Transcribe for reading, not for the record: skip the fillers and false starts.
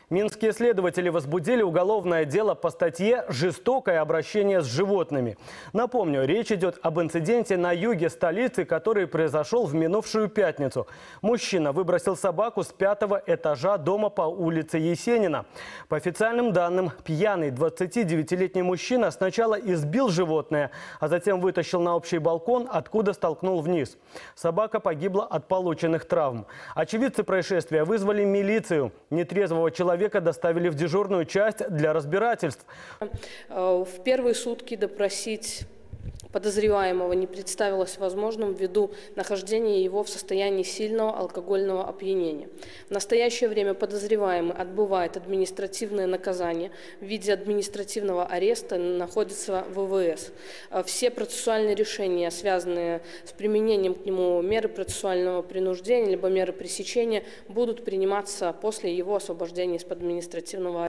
Минские следователи возбудили уголовное дело по статье «Жестокое обращение с животными». Напомню, речь идет об инциденте на юге столицы, который произошел в минувшую пятницу. Мужчина выбросил собаку с 5-го этажа дома по улице Есенина. По официальным данным, пьяный 29-летний мужчина сначала избил животное, а затем вытащил на общий балкон, откуда столкнул вниз. Собака погибла от полученных травм. Очевидцы происшествия вызвали милицию. Нетрезвого человека доставили в дежурную часть для разбирательств. В первые сутки допросить подозреваемого не представилось возможным ввиду нахождения его в состоянии сильного алкогольного опьянения. В настоящее время подозреваемый отбывает административное наказание в виде административного ареста, находится в ВВС. Все процессуальные решения, связанные с применением к нему меры процессуального принуждения либо меры пресечения, будут приниматься после его освобождения из-под административного ареста.